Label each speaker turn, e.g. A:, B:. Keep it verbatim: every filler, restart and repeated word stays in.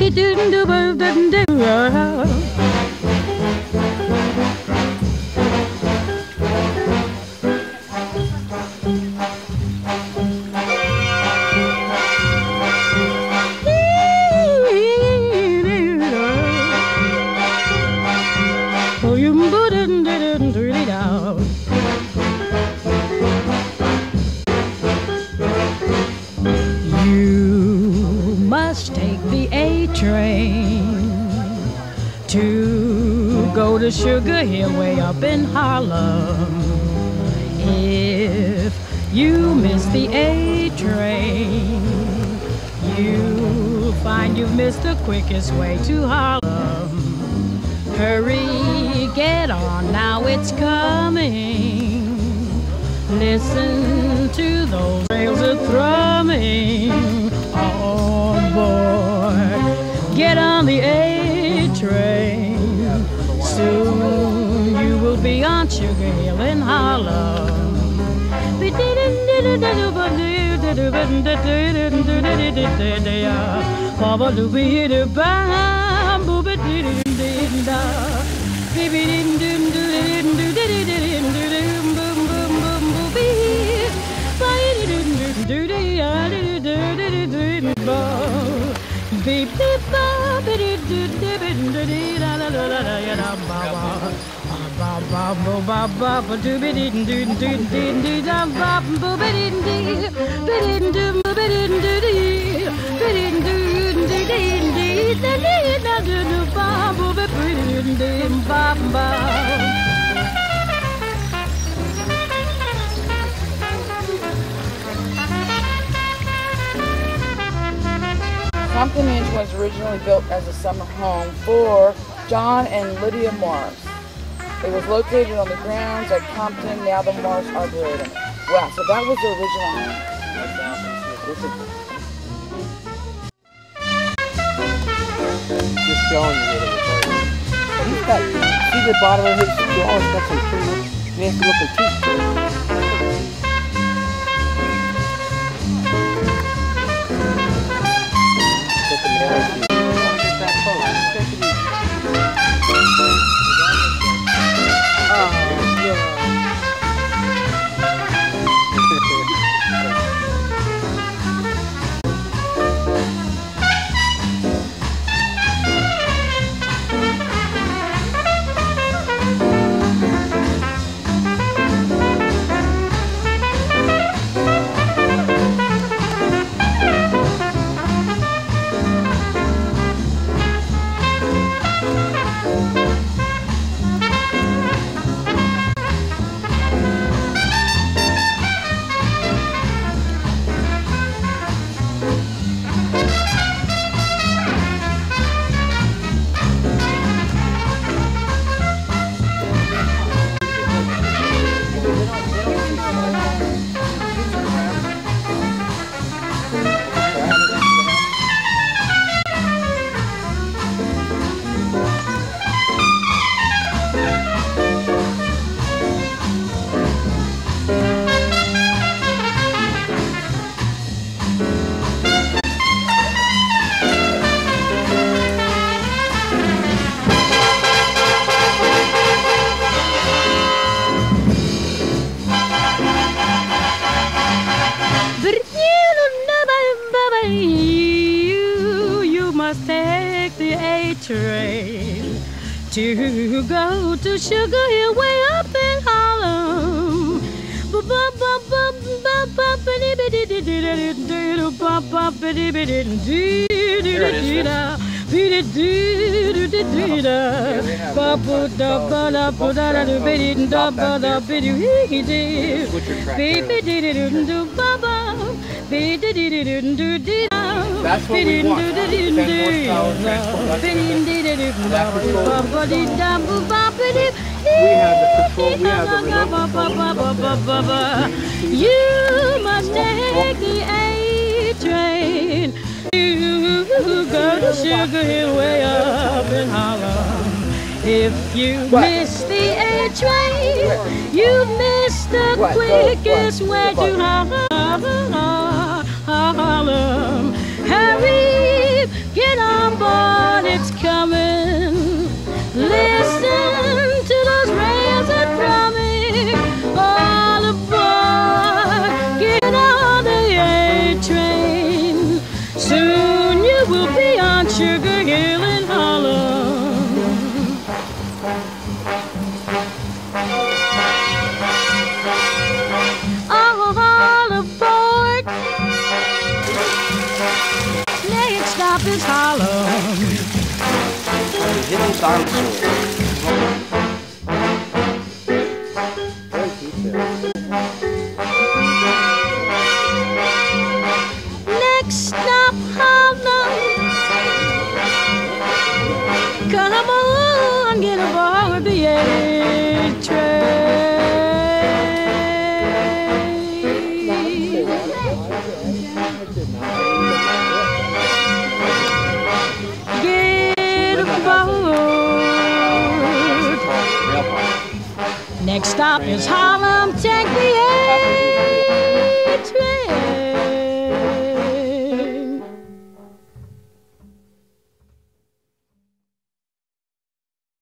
A: Take the A train to go to Sugar Hill way up in Harlem. If you miss the A train, you'll find you've missed the quickest way to Harlem. Hurry, get on, now it's coming. Listen to those rails are thrumming. Oh boy, get on the A train. Soon you will be on Sugar Hill in Harlem.
B: Compton Mansion was originally built as a summer home for John and Lydia Morris. It was located on the grounds at Compton, now the Morris Arboretum. Wow, so that was the original home.
C: Just showing you what it was. He's got, see the bottom of his jaw, it's got some pretty nasty looking teeth.
A: Take the A train to go to Sugar Hill way up in Harlem.
C: That's what we want. ten horsepower transport. We have the control. We have the remote.
A: You must take the A train to go to Sugar Hill way up in Harlem. If you miss the A train, you miss the quickest way to Harlem. Harlem. Hurry, get on aboard, it's coming. Listen to those rails that drumming. All aboard, get on the A train. Soon you will be on Sugar Hill in Harlem. All aboard. Next stop is Harlem.
C: Hidden dinosaur.
A: Next stop Harlem. Come on, get aboard the A train. Get aboard. Next stop is Harlem. Take the